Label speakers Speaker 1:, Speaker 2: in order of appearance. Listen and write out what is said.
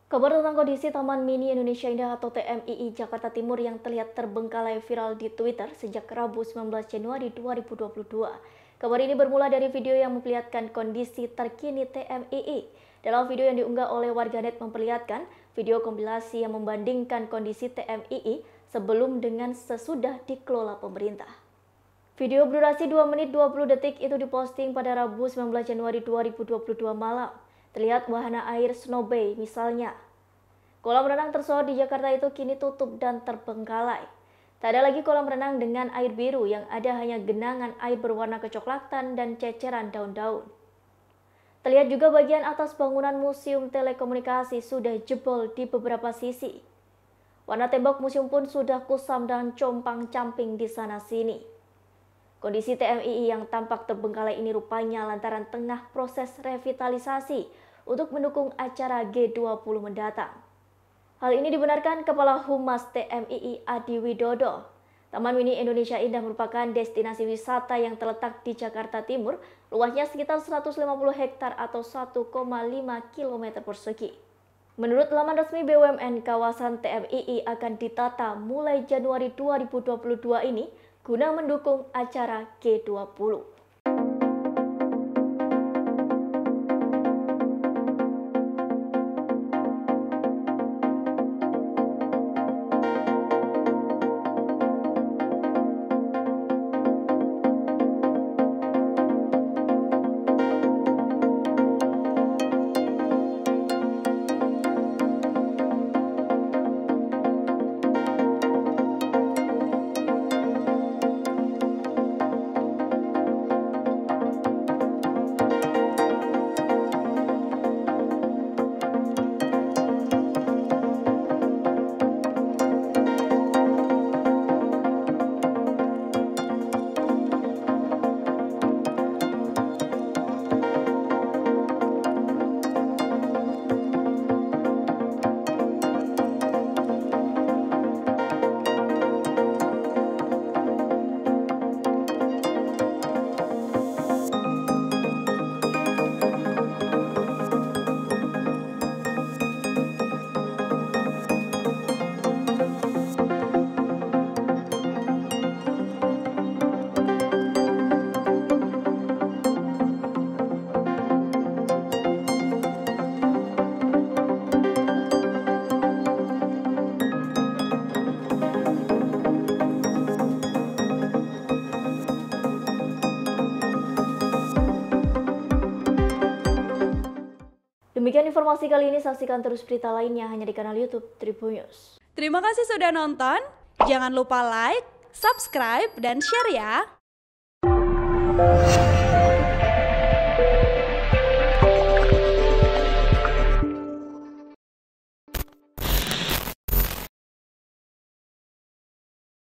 Speaker 1: Kabar tentang kondisi Taman Mini Indonesia Indah atau TMII Jakarta Timur yang terlihat terbengkalai viral di Twitter sejak Rabu 19 Januari 2022. Kabar ini bermula dari video yang memperlihatkan kondisi terkini TMII. Dalam video yang diunggah oleh warganet memperlihatkan video kompilasi yang membandingkan kondisi TMII sebelum dengan sesudah dikelola pemerintah. Video berdurasi 2 menit 20 detik itu diposting pada Rabu 19 Januari 2022 malam. Terlihat wahana air Snow Bay misalnya. Kolam renang tersohor di Jakarta itu kini tutup dan terbengkalai. Tak ada lagi kolam renang dengan air biru, yang ada hanya genangan air berwarna kecoklatan dan ceceran daun-daun. Terlihat juga bagian atas bangunan Museum Telekomunikasi sudah jebol di beberapa sisi. Warna tembok museum pun sudah kusam dan compang-camping di sana-sini. Kondisi TMII yang tampak terbengkalai ini rupanya lantaran tengah proses revitalisasi untuk mendukung acara G20 mendatang. Hal ini dibenarkan Kepala Humas TMII Adi Widodo. Taman Mini Indonesia Indah merupakan destinasi wisata yang terletak di Jakarta Timur, luasnya sekitar 150 hektar atau 1,5 km persegi. Menurut laman resmi BUMN, kawasan TMII akan ditata mulai Januari 2022 ini guna mendukung acara G20. Demikian informasi kali ini, saksikan terus berita lainnya hanya di kanal YouTube Tribun News.
Speaker 2: Terima kasih sudah nonton, jangan lupa like, subscribe, dan share ya!